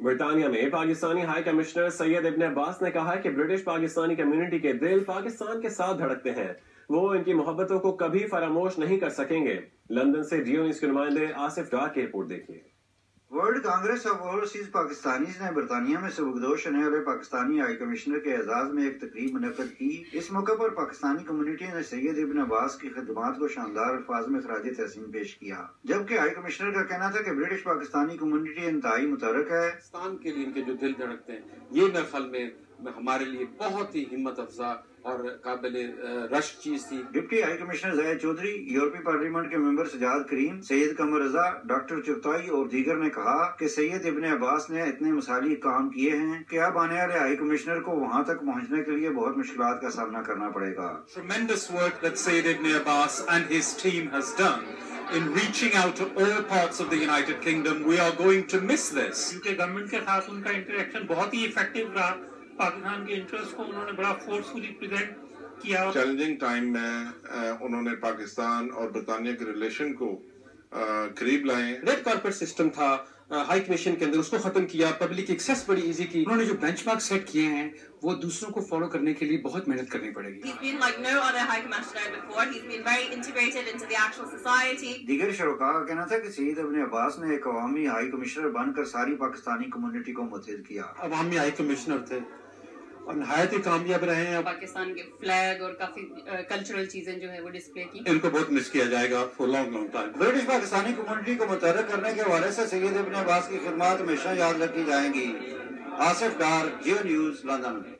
برطانیہ میں Pakistani high commissioner سید ابن عباس نے کہا کہ برٹش پاکستانی کمیونٹی کے دل پاکستان کے ساتھ دھڑکتے ہیں، وہ ان کی محبتوں کو کبھی فراموش نہیں کر سکیں گے۔ لندن سے ڈیو نیوز کے نمائندے آصف ڈار کی رپورٹ دیکھیے۔ World Congress of Overseas Pakistanis نے برطانیہ میں سبکدوش ہونے والے پاکستانی ہائی کمشنر کے اعزاز میں ایک تقریب منعقد کی۔ اس موقع پر پاکستانی کمیونٹی نے سید ابن عباس کی خدمات کو شاندار الفاظ میں خراج تحسین پیش کیا، جبکہ ہائی کمشنر کا کہنا تھا کہ برٹش پاکستانی کمیونٹی انتہائی متحرک ہے۔ پاکستان کے لیے ان کے جو دل دھڑکتے ہیں، یہ میرے خیال میں ہمارے لیے بہت ہی ہمت افزا اور قابل رشک چیز تھی۔ Deputy high commissioner Zaid Chaudhry, یورپی پارلیمنٹ کے ممبر سجاد کریم، سید قمر رضا، ڈاکٹر چغتائی اور دیگر نے کہا کہ سید ابن عباس نے اتنے مثالی کام کیے ہیں کہ اب آنے والے ہائی کمشنر کو وہاں تک پہنچنے کے لیے بہت مشکلات کا سامنا کرنا پڑے گا۔ Tremendous work that Syed Ibn Abbas and his team has done in reaching out to all parts of the United Kingdom. We are going to miss this. کیونکہ گورنمنٹ کے ساتھ ان کا انٹریکشن بہت ہی افیکٹو رہا، پاکستان کے انٹرسٹ کو انہوں نے بڑا فورسفلی پریزنٹ کیا۔ چیلنجنگ ٹائم میں انہوں نے پاکستان اور برطانیہ کے ریلیشن کو قریب لائے۔ ریڈ کارپیٹ سسٹم تھا ہائی کمیشن کے اندر، اس کو ختم کیا، پبلک ایکسیس بڑی ایزی کی۔ انہوں نے جو بینچ مارک سیٹ کیے ہیں وہ دوسروں کو فالو کرنے کے لیے بہت محنت کرنی پڑے گی۔ He's been like no other high commissioner before. He's been very integrated into the actual society. دیگر شرکاء کا کہنا تھا کہ سید ابن عباس نے ایک عوامی ہائی کمشنر بن کر ساری پاکستانی کمیونٹی کو متحد کیا۔ عوامی ہائی کمشنر تھے اور نہایت ہی کامیاب رہے ہیں۔ پاکستان کے فلیگ اور کافی کلچرل چیزیں جو ہے وہ ڈسپلے کی۔ ان کو بہت مس کیا جائے گا for long long time. British Pakistani community کو متحرک کرنے کے حوالے سے سید ابن عباس کی خدمات ہمیشہ یاد رکھی جائیں گی۔ Asif Dar, Geo News, London.